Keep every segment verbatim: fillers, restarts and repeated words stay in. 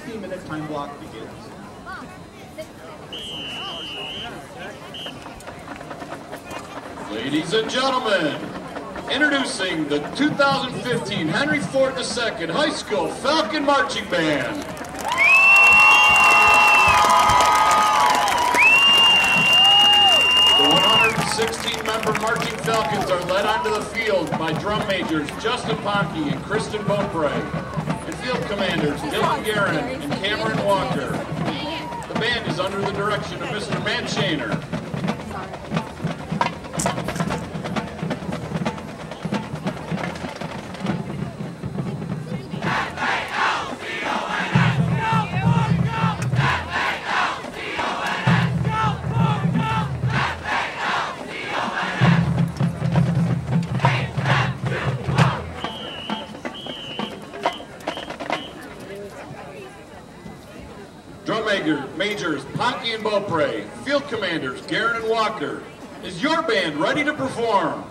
fifteen minute time block begins. Ladies and gentlemen, introducing the two thousand fifteen Henry Ford the Second High School Falcon Marching Band. The one hundred sixteen member Marching Falcons are led onto the field by drum majors Justin Ponke and Kristen Beaupre, and field commanders Dylan Guerin and Cameron Walker. The band is under the direction of Mister Matt Shaner. Drum majors Ponke and Beaupre, field commanders Guerin and Walker. Is your band ready to perform?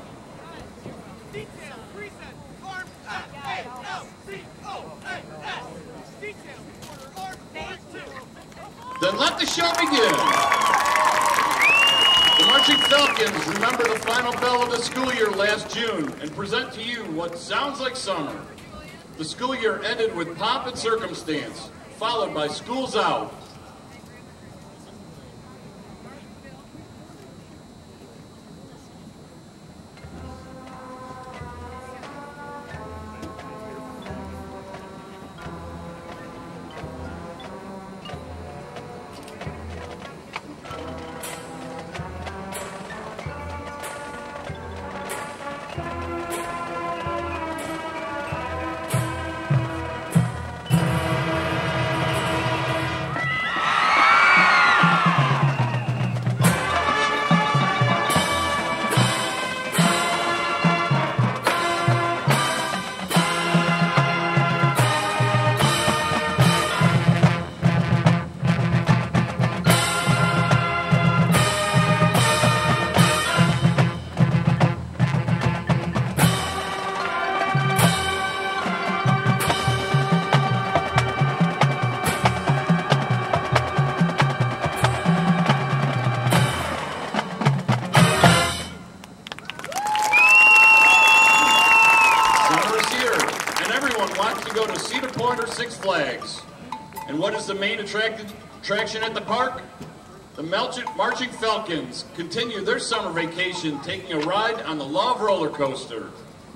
Then let the show begin. The Marching Falcons remember the final bell of the school year last June and present to you what sounds like summer. The school year ended with pomp and circumstance, followed by Schools Out. Six Flags. And what is the main attraction at the park? The Marching Falcons continue their summer vacation taking a ride on the Love roller coaster.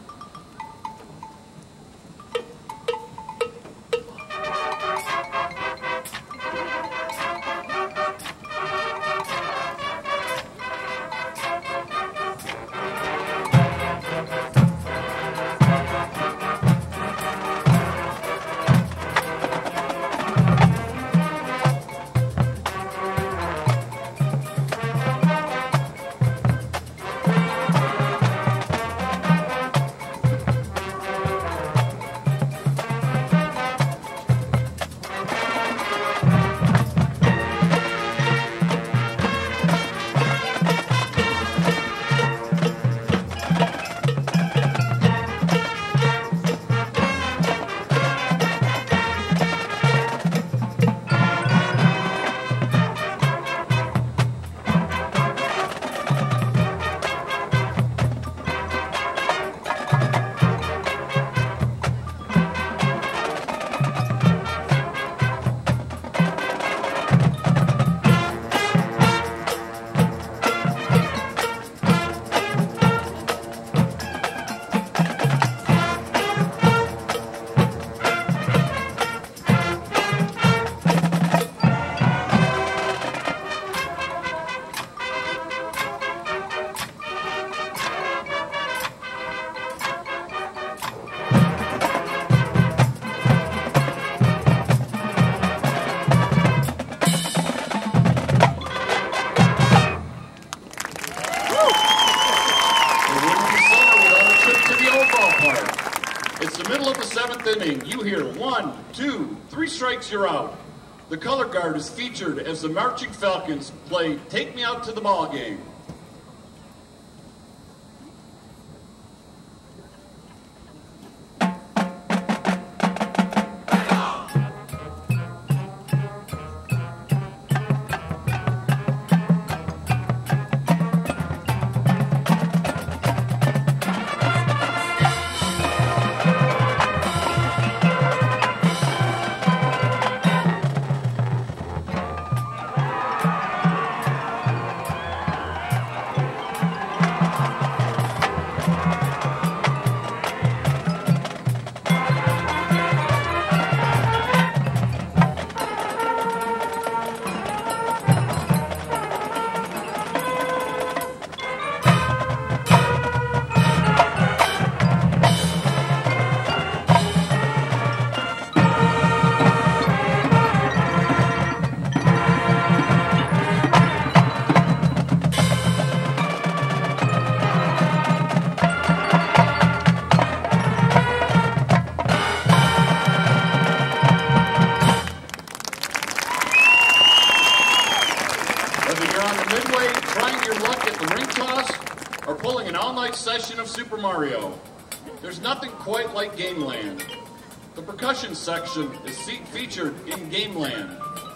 You hear one, two, three strikes, you're out. The color guard is featured as the Marching Falcons play Take Me Out to the Ball Game. session of Super Mario. There's nothing quite like Gameland. The percussion section is featured in Gameland.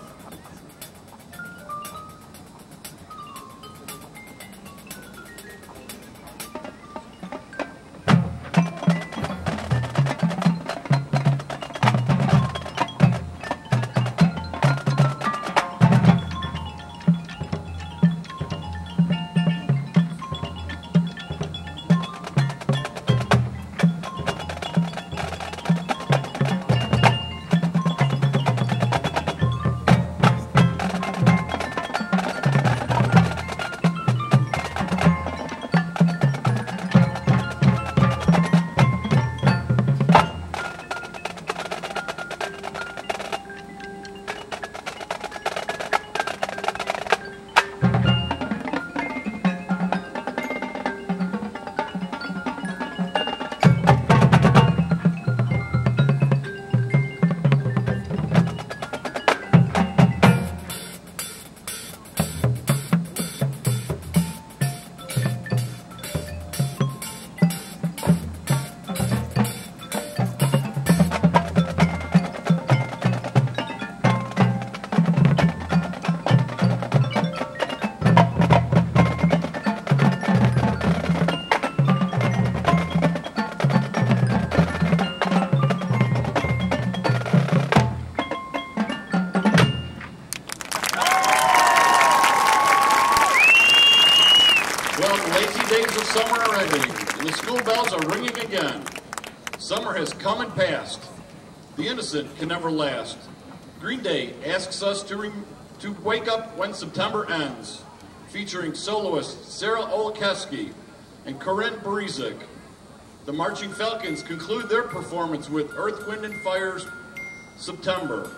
Summer are ending, and the school bells are ringing again. Summer has come and passed. The innocent can never last. Green Day asks us to, re to wake up when September ends, featuring soloist Sarah Olakowski and Corinne Barizik. The Marching Falcons conclude their performance with Earth, Wind, and Fire's September.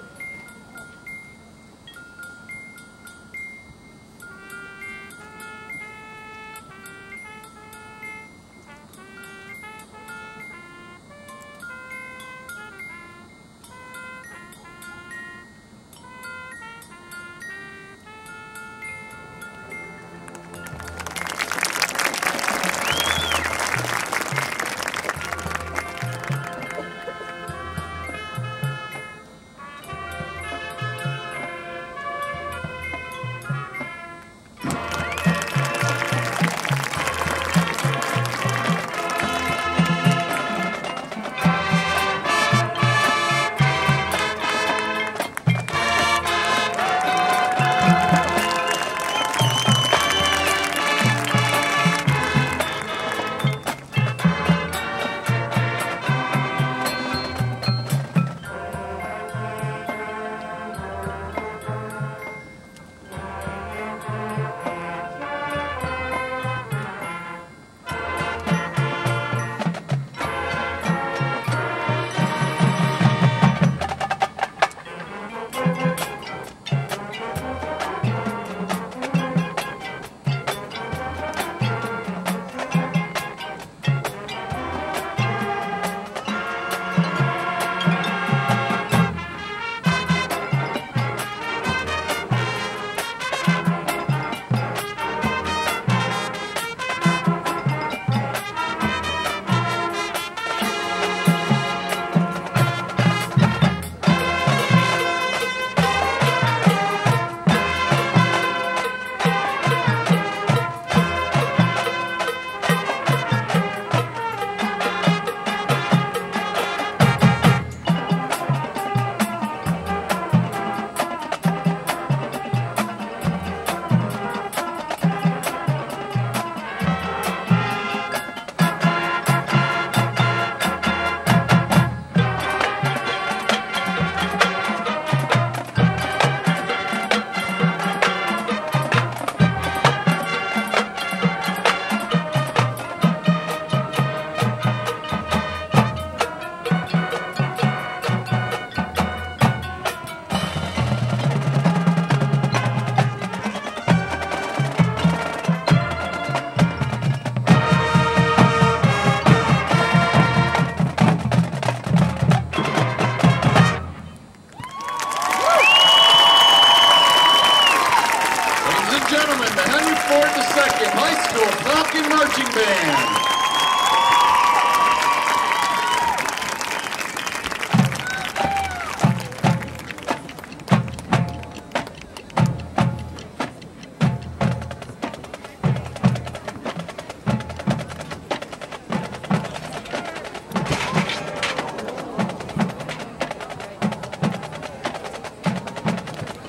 Ford the second High School Falcon Marching Band.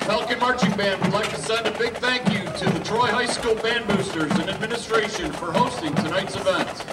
Falcon Marching Band would like to send a big thank you to the Troy High School Band Boosters and administration for hosting tonight's event.